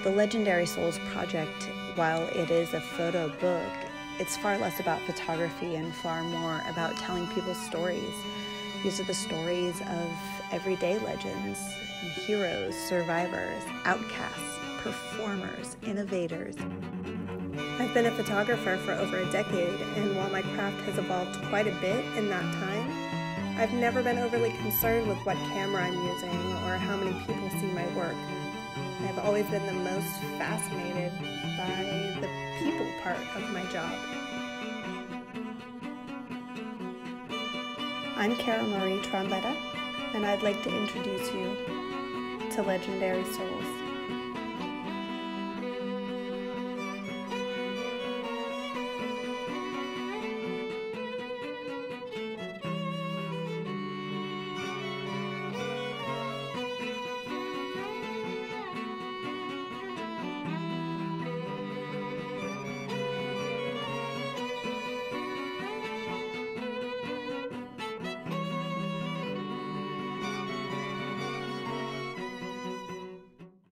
The Legendary Souls project, while it is a photo book, it's far less about photography and far more about telling people's stories. These are the stories of everyday legends, heroes, survivors, outcasts, performers, innovators. I've been a photographer for over a decade, and while my craft has evolved quite a bit in that time, I've never been overly concerned with what camera I'm using or how many people see my work. I've always been the most fascinated by the people part of my job. I'm Kara Marie Trombetta, and I'd like to introduce you to Legendary Souls.